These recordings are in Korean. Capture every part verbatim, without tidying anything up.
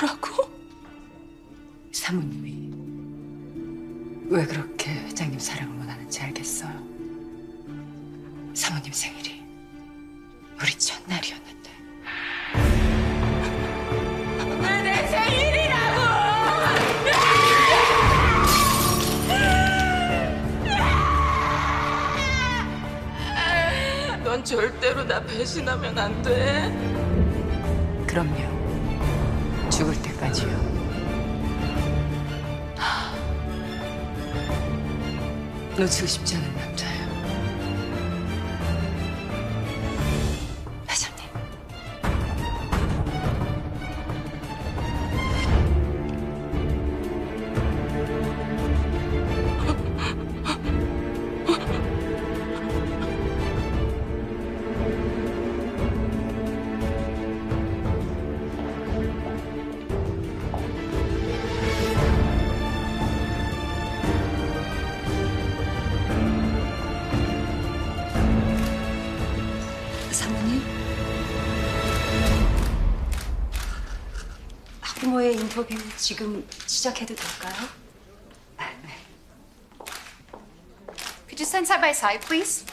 뭐라고? 사모님이 왜 그렇게 회장님 사랑을 원하는지 알겠어요. 사모님 생일이 우리 첫날이었는데. 왜 내 생일이라고! 넌 절대로 나 배신하면 안 돼. 그럼요. 죽을 때까지요. 놓치고 싶지 않은 남자예요. 회장님. 사모님? 학부모의 인터뷰 지금 시작해도 될까요? 아, 네. Could you stand side by side, please?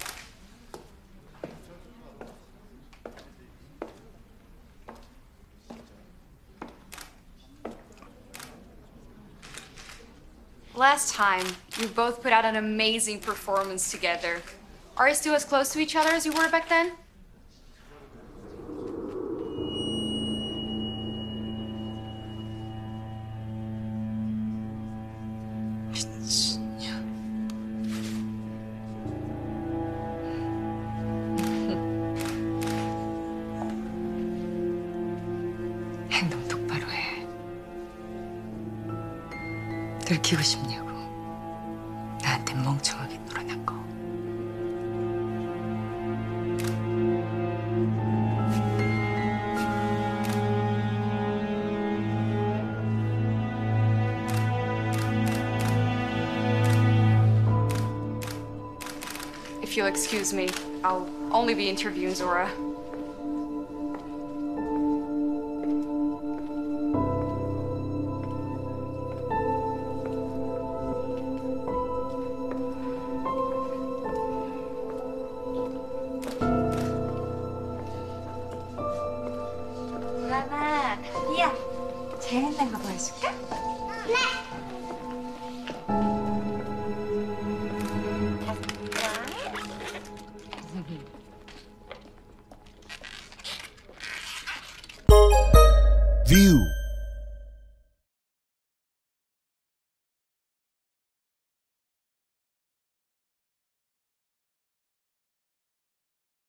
Last time, you both put out an amazing performance together. Are you still as close to each other as you were back then? 미친년. 행동 똑바로 해. 들키고 싶냐고. 나한테 멍청하게 놀아난 거. If you'll excuse me, I'll only be interviewing Zora. 라마, 리아, 재밌는 거 보여줄까? 네! View.